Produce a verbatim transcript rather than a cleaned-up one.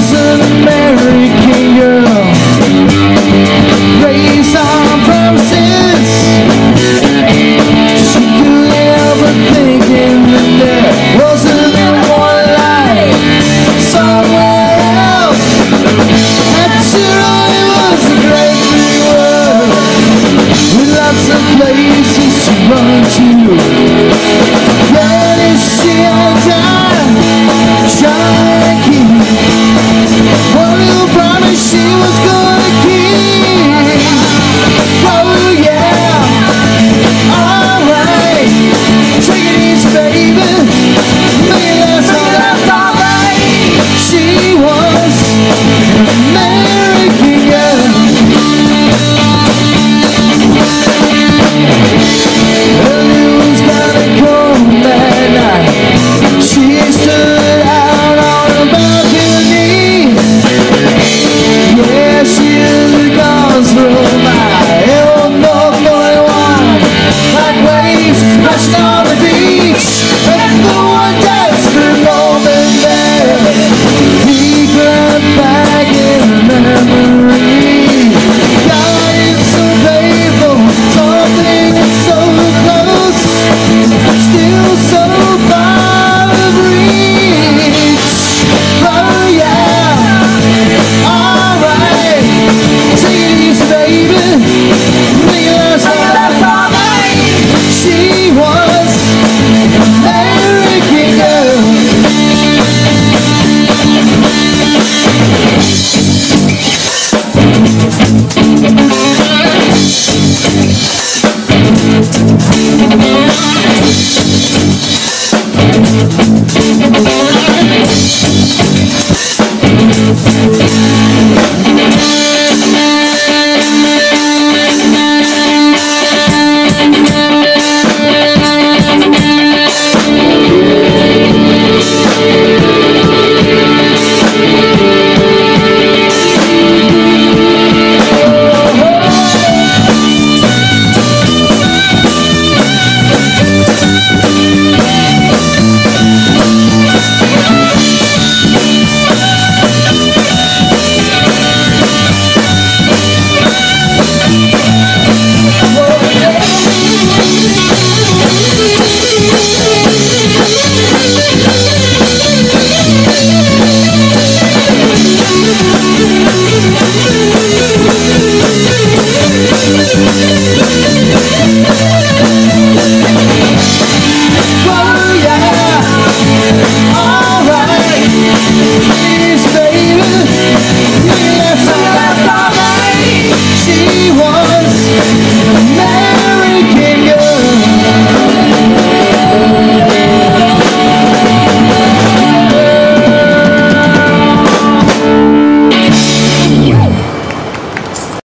was an American girl, raised on promises. She couldn't help but thinking that there wasn't one like somewhere else. After all, it was a great big world with lots of places to run to. Then if she had died trying to keep one little promise she was gonna keep. Oh yeah, alright, take it easy baby, maybe that's all that alright. She was an American girl. Well, it was kinda cold that night. She stood out on a balcony. Yeah, she is a Roswell by old North forty-one, like waves crashing on the beach. And the one desperate moment there, he crept back in memory. God, it's so painful, something that's so close, still so far to reach. Oh yeah, alright, take it easy baby, make it last all that for me. She was an American girl. We'll be right back.